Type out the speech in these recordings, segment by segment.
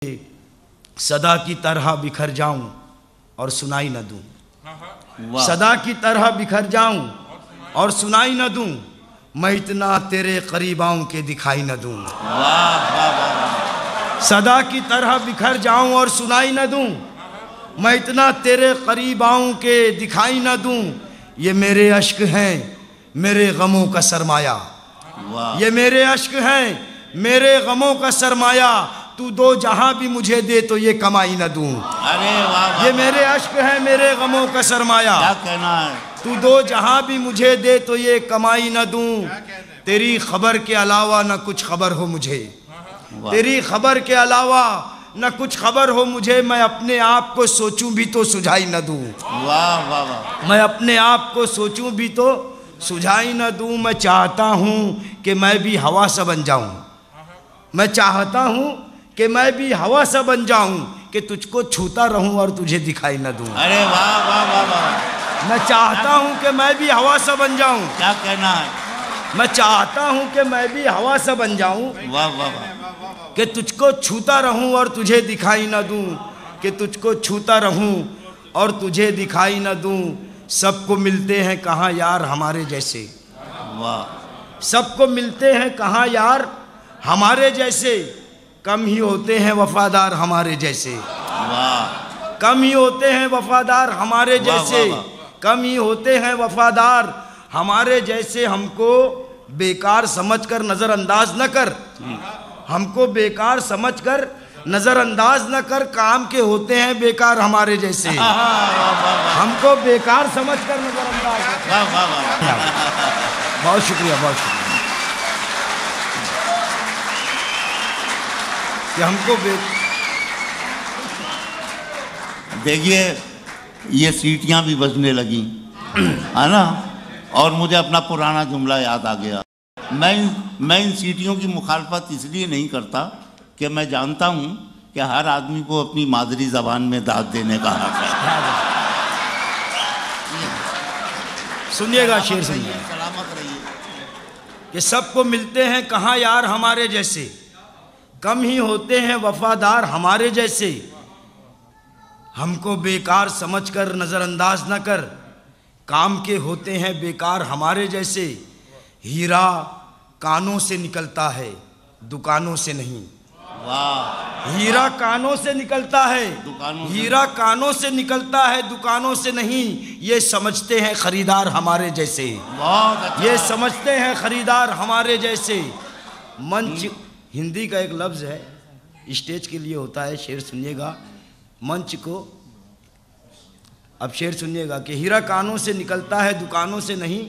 सदा की तरह बिखर जाऊं और सुनाई न दूं, सदा की तरह बिखर जाऊं और सुनाई न दूं, मैं इतना तेरे करीब आऊं के दिखाई न दूं। सदा की तरह बिखर जाऊं और सुनाई न दूं, मैं इतना तेरे करीब आऊं के दिखाई न दूं। ये मेरे अश्क हैं मेरे गमों का सरमाया, ये मेरे अश्क हैं मेरे गमों का सरमाया, तू दो जहां भी मुझे दे तो ये कमाई न दूं। अरे वाह, ये मेरे अश्क है मेरे गमों का सरमाया, क्या कहना है। तू दो जहां भी मुझे दे तो ये कमाई न दूं। तेरी खबर के अलावा न कुछ खबर हो मुझे, तेरी खबर के अलावा न कुछ खबर हो मुझे, मैं अपने आप को सोचूं भी तो सुझाई न दूं। वाह वाह वाह, मैं अपने आप को सोचूं भी तो सुझाई न दूं। मैं चाहता हूं कि मैं भी हवा सा बन जाऊं, मैं चाहता हूं कि मैं भी हवा सा बन जाऊं, कि तुझको छूता रहूं और तुझे दिखाई न दूं। अरे वाह वाह वाह वाह, मैं चाहता हूं कि मैं भी हवा सा बन जाऊं, क्या कहना है। मैं चाहता हूं कि मैं भी हवा सा बन जाऊं, वाह वाह वाह, कि तुझको छूता रहूं और तुझे दिखाई न दूं, कि तुझको छूता रहूं और तुझे दिखाई न दूं। सबको मिलते हैं कहाँ यार हमारे जैसे, वाह, सबको मिलते हैं कहाँ यार हमारे जैसे, कम ही होते हैं वफादार हमारे जैसे, वाह, कम ही होते हैं वफादार हमारे जैसे, कम ही होते हैं वफादार हमारे जैसे। हमको बेकार समझकर नज़रअंदाज न कर, हमको बेकार समझकर नज़रअंदाज न कर, काम के होते हैं बेकार हमारे जैसे। हमको बेकार समझकर नज़रअंदाज, बहुत शुक्रिया, बहुत शुक्रिया कि हमको देखिए ये सीटियां भी बजने लगी है ना, और मुझे अपना पुराना जुमला याद आ गया। मैं इन सीटियों की मुखालफत इसलिए नहीं करता कि मैं जानता हूं कि हर आदमी को अपनी मादरी ज़बान में दाद देने का हक है। सुनिएगा शेर, सुनिए, सलामत रहिए। कि सबको मिलते हैं कहाँ यार हमारे जैसे, कम ही होते हैं वफादार हमारे जैसे। हमको बेकार समझकर नज़रअंदाज न कर, काम के होते हैं बेकार हमारे जैसे। हीरा कानों से निकलता है दुकानों से नहीं, वाह, हीरा कानों से निकलता है, हीरा कानों से निकलता है दुकानों से नहीं। ये समझते हैं खरीदार हमारे जैसे, बहुत अच्छा, ये समझते हैं खरीदार हमारे जैसे। मंच हिंदी का एक लफ्ज़ है, स्टेज के लिए होता है। शेर सुनिएगा, मंच को, अब शेर सुनिएगा कि हीरा कानों से निकलता है दुकानों से नहीं,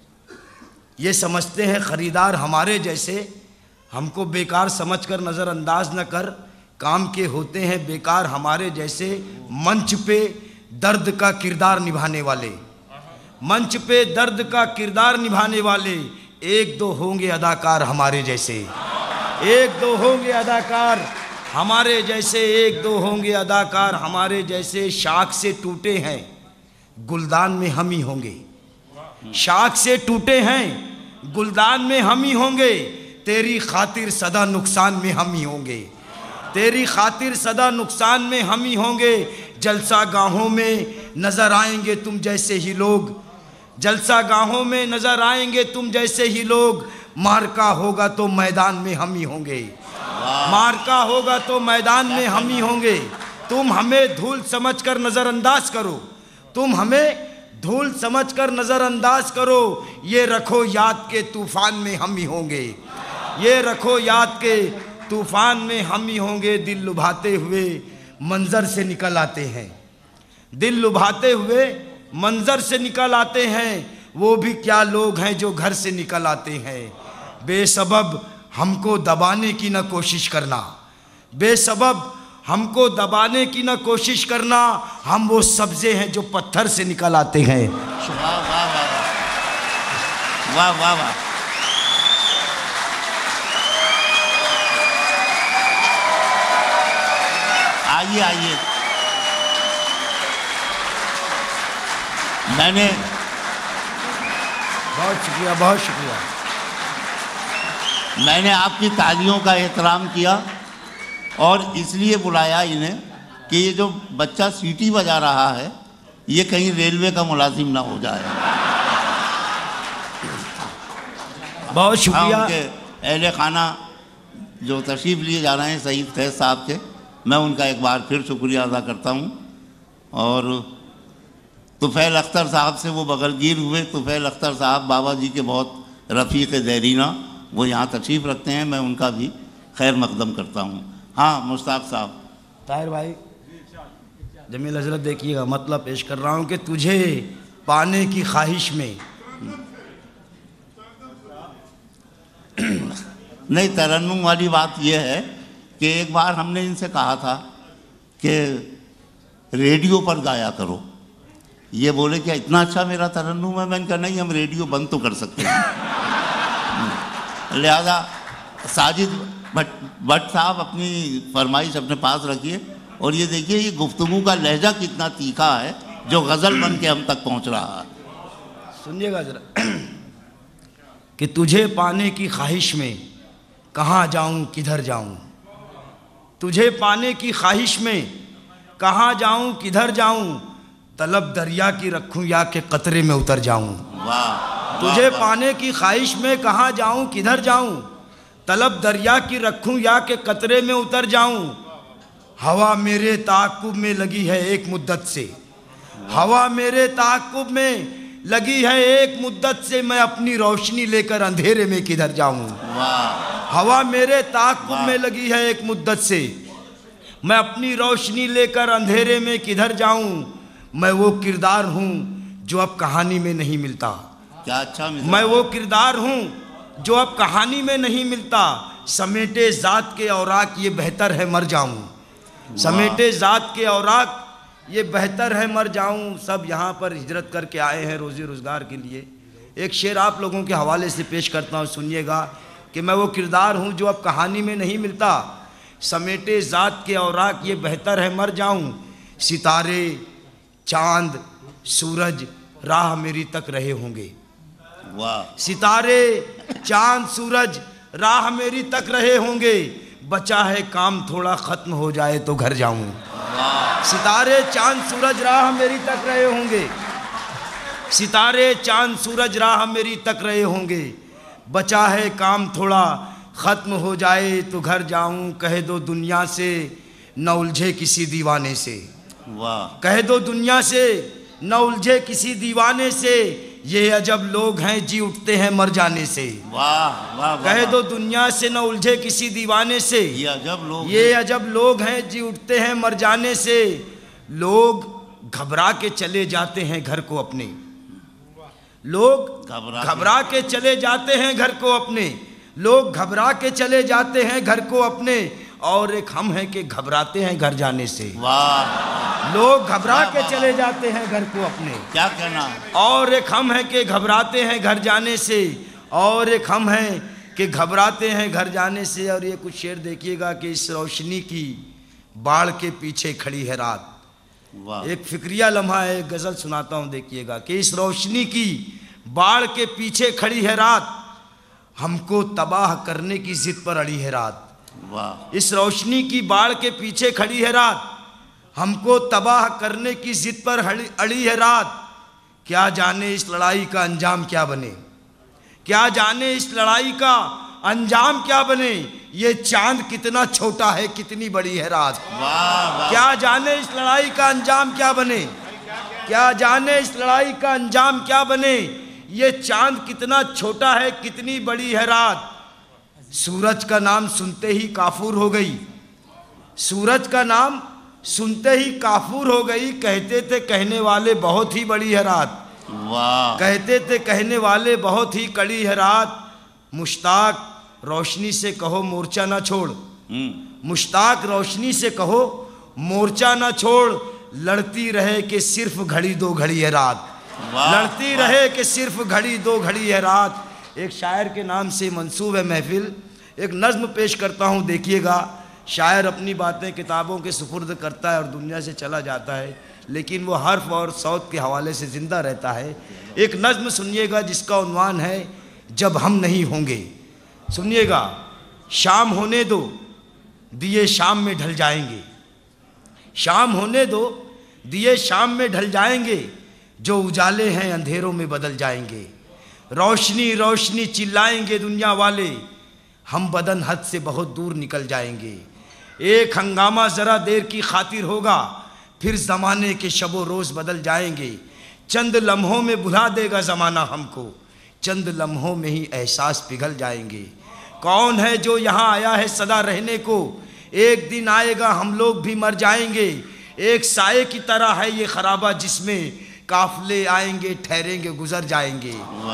ये समझते हैं खरीदार हमारे जैसे। हमको बेकार समझकर नज़रअंदाज न कर, काम के होते हैं बेकार हमारे जैसे। मंच पे दर्द का किरदार निभाने वाले, मंच पे दर्द का किरदार निभाने वाले, एक दो होंगे अदाकार हमारे जैसे, एक दो होंगे अदाकार हमारे जैसे, एक दो होंगे अदाकार हमारे जैसे। शाख से टूटे हैं गुलदान में हम ही होंगे, शाख से टूटे हैं गुलदान में हम ही होंगे। तेरी खातिर सदा नुकसान में हम ही होंगे, तेरी खातिर सदा नुकसान में हम ही होंगे। जलसा गाहों में नज़र आएंगे तुम जैसे ही लोग, जलसा गाहों में नज़र आएंगे तुम जैसे ही लोग। मार्का होगा तो मैदान में हम ही होंगे, मार्का होगा तो मैदान में हम ही होंगे। तुम हमें धूल समझकर नज़रअंदाज करो, तुम हमें धूल समझकर नज़रअंदाज करो। ये रखो याद के तूफ़ान में हम ही होंगे, ये रखो याद के तूफ़ान में हम ही होंगे। दिल लुभाते हुए मंज़र से निकल आते हैं, दिल लुभाते हुए मंज़र से निकल आते हैं। वो भी क्या लोग हैं जो घर से निकल आते हैं। बेसबब हमको दबाने की न कोशिश करना, बेसबब हमको दबाने की न कोशिश करना। हम वो सब्ज़े हैं जो पत्थर से निकल आते हैं। वाह वाह वाह वाह वाह वाह, आइए आइए। मैंने, बहुत शुक्रिया, बहुत शुक्रिया। मैंने आपकी तालियों का एहतराम किया और इसलिए बुलाया इन्हें कि ये जो बच्चा सीटी बजा रहा है ये कहीं रेलवे का मुलाजिम ना हो जाए। बहुत शुक्रिया। उनके अहले खाना जो तशरीफ़ लिए जा रहे हैं सईद फैज़ साहब के, मैं उनका एक बार फिर शुक्रिया अदा करता हूँ। और तुफ़ैल अख्तर साहब से वो बगलगीर हुए। तुफ़ैल अख्तर साहब बाबा जी के बहुत रफ़ीक़ देरीना, वो यहाँ तशरीफ़ रखते हैं, मैं उनका भी खैर मकदम करता हूँ। हाँ मुश्ताक साहब। ताहिर भाई, जमील हजरत देखिएगा, मतलब पेश कर रहा हूँ कि तुझे पाने की ख्वाहिश में नहीं, तरन्नुम वाली बात यह है कि एक बार हमने इनसे कहा था कि रेडियो पर गाया करो। ये बोले कि इतना अच्छा मेरा तरन्नुम है। मैंने कहा नहीं, हम रेडियो बंद तो कर सकते हैं। लिहाजा साजिद भट्ट साहब अपनी फरमाइश अपने पास रखिए। और ये देखिए ये गुफ्तगू का लहजा कितना तीखा है जो गज़ल बन के हम तक पहुंच रहा है। सुनिएगा जरा कि तुझे पाने की ख्वाहिश में कहाँ जाऊँ किधर जाऊँ, तुझे पाने की ख्वाहिश में कहाँ जाऊँ किधर जाऊँ, तलब दरिया की रखूँ या के कतरे में उतर जाऊँ। वाह। तुझे पाने की ख्वाहिश में कहाँ जाऊँ किधर जाऊँ, तलब दरिया की रखूँ या के कतरे में उतर जाऊँ। हवा मेरे ताक़ुब में लगी है एक मुद्दत से, हवा मेरे ताक़ुब में लगी है एक मुद्दत से, मैं अपनी रोशनी लेकर अंधेरे में किधर जाऊँ। हवा मेरे ताक़ुब में लगी है एक मुद्दत से, मैं अपनी रोशनी लेकर अंधेरे में किधर जाऊँ। मैं वो किरदार हूँ जो अब कहानी में नहीं मिलता। क्या अच्छा। मैं वो किरदार हूँ जो अब कहानी में नहीं मिलता। समेटे ज़ात के औराक ये बेहतर है मर जाऊँ, समेटे ज़ात के औराक ये बेहतर है मर जाऊँ। सब यहाँ पर हिजरत करके आए हैं रोज़ी रोज़गार के लिए। एक शेर आप लोगों के हवाले से पेश करता हूँ, सुनिएगा कि मैं वो किरदार हूँ जो अब कहानी में नहीं मिलता। समेटे ज़ात के औराक ये बेहतर है मर जाऊँ। सितारे चाँद सूरज राह मेरी तक रहे होंगे। वाह। सितारे चाँद सूरज राह मेरी तक रहे होंगे, बचा है काम थोड़ा ख़त्म हो जाए तो घर जाऊँ। सितारे चाँद सूरज राह मेरी तक रहे होंगे, सितारे चाँद सूरज राह मेरी तक रहे होंगे, बचा है काम थोड़ा ख़त्म हो जाए तो घर जाऊँ। कह दो दुनिया से न उलझे किसी दीवाने से, वाह। कह दो दुनिया से न उलझे किसी दीवाने से, ये अजब लोग हैं जी उठते हैं मर जाने से। वाह वाह। कह दो दुनिया से न उलझे किसी दीवाने से, ये अजब लोग हैं जी उठते हैं मर जाने से। लोग घबरा के चले जाते हैं घर को अपने, लोग घबरा के चले जाते हैं घर को अपने, लोग घबरा के चले जाते हैं घर को अपने। और एक हम हैं कि घबराते हैं घर जाने से। वाह। लोग घबरा के चले जाते हैं घर को अपने, क्या कहना। और एक हम हैं कि घबराते हैं घर जाने से, और एक हम हैं कि घबराते हैं घर जाने से। और ये कुछ शेर देखिएगा कि इस रोशनी की बाढ़ के पीछे खड़ी है रात। वाह। एक फिक्रिया लम्हा है, एक गज़ल सुनाता हूँ, देखिएगा कि इस रोशनी की बाढ़ के पीछे खड़ी है रात, हमको तबाह करने की जिद पर अड़ी है रात। वाह। इस रोशनी की बाढ़ के पीछे खड़ी है रात, हमको तबाह करने की जिद पर अड़ी है रात। क्या जाने इस लड़ाई का अंजाम क्या बने, क्या जाने इस लड़ाई का अंजाम क्या बने। ये चांद कितना छोटा है कितनी बड़ी है रात। वाह। क्या जाने इस लड़ाई का अंजाम क्या बने, क्या जाने इस लड़ाई का अंजाम क्या बने। ये चांद कितना छोटा है कितनी बड़ी है रात। सूरज का नाम सुनते ही काफूर हो गई, सूरज का नाम सुनते ही काफूर हो गई। कहते थे कहने वाले बहुत ही बड़ी है रात, वाह। कहते थे कहने वाले बहुत ही कड़ी है रात। मुश्ताक रोशनी से कहो मोर्चा ना छोड़, मुश्ताक रोशनी से कहो मोर्चा ना छोड़। लड़ती रहे कि सिर्फ घड़ी दो घड़ी है रात, लड़ती रहे कि सिर्फ घड़ी दो घड़ी है रात। एक शायर के नाम से मंसूब है महफिल, एक नज़्म पेश करता हूँ, देखिएगा। शायर अपनी बातें किताबों के सुपुर्द करता है और दुनिया से चला जाता है, लेकिन वो हर्फ और सौत के हवाले से ज़िंदा रहता है। एक नज़्म सुनिएगा जिसका उन्वान है जब हम नहीं होंगे। सुनिएगा। शाम होने दो, दिए शाम में ढल जाएंगे। शाम होने दो, दिए शाम में ढल जाएंगे, जो उजाले हैं अंधेरों में बदल जाएंगे। रोशनी रोशनी चिल्लाएंगे दुनिया वाले, हम बदन हद से बहुत दूर निकल जाएंगे। एक हंगामा ज़रा देर की खातिर होगा, फिर ज़माने के शबो रोज़ बदल जाएंगे। चंद लम्हों में भुला देगा ज़माना हमको, चंद लम्हों में ही एहसास पिघल जाएंगे। कौन है जो यहाँ आया है सदा रहने को, एक दिन आएगा हम लोग भी मर जाएंगे। एक साए की तरह है ये खराबा जिसमें काफले आएंगे ठहरेंगे गुजर जाएंगे।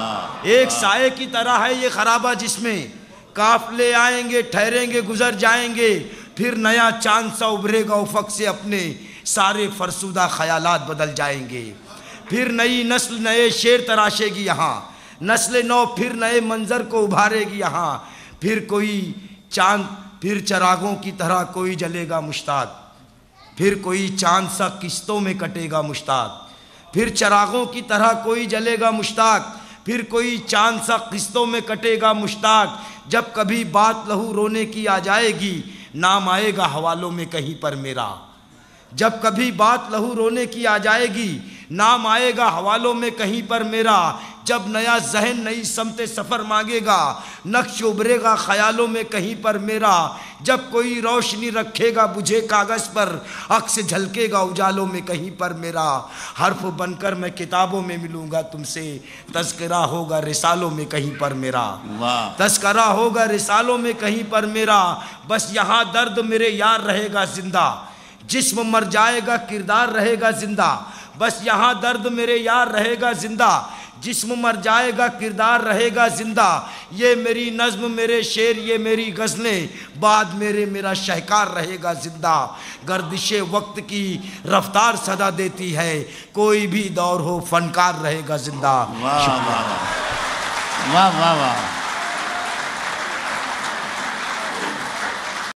एक साए की तरह है ये खराबा जिसमें काफले आएंगे ठहरेंगे गुजर जाएंगे। फिर नया चांद सा उभरेगा उफक से, अपने सारे फरसुदा ख्यालात बदल जाएंगे। फिर नई नस्ल नए शेर तराशेगी यहाँ, नस्ल नौ फिर नए मंजर को उभारेगी यहाँ। फिर कोई चांद, फिर चरागों की तरह कोई जलेगा मुश्ताक, फिर कोई चांद सा किस्तों में कटेगा मुश्ताक। फिर चरागों की तरह कोई जलेगा मुश्ताक, फिर कोई चांद सा किस्तों में कटेगा मुश्ताक। जब कभी बात लहू रोने की आ जाएगी, नाम आएगा हवालों में कहीं पर मेरा। जब कभी बात लहू रोने की आ जाएगी, नाम आएगा हवालों में कहीं पर मेरा। जब नया जहन नई समते सफ़र मांगेगा, नक्श उभरेगा ख्यालों में कहीं पर मेरा। जब कोई रोशनी रखेगा बुझे कागज़ पर, अक्स झलकेगा उजालों में कहीं पर मेरा। हर्फ बनकर मैं किताबों में मिलूँगा तुमसे, तज़किरा होगा रिसालों में कहीं पर मेरा। तज़किरा होगा रिसालों में कहीं पर मेरा। बस यहाँ दर्द मेरे यार रहेगा जिंदा, जिस्म मर जाएगा किरदार रहेगा जिंदा। बस यहाँ दर्द मेरे यार रहेगा जिंदा, जिस्म मर जाएगा किरदार रहेगा जिंदा। ये मेरी नज़्म मेरे शेर ये मेरी गज़लें, बाद मेरे मेरा शहकार रहेगा जिंदा। गर्दिशे वक्त की रफ्तार सदा देती है, कोई भी दौर हो फनकार रहेगा जिंदा। वाह वाह वाह वाह वाह।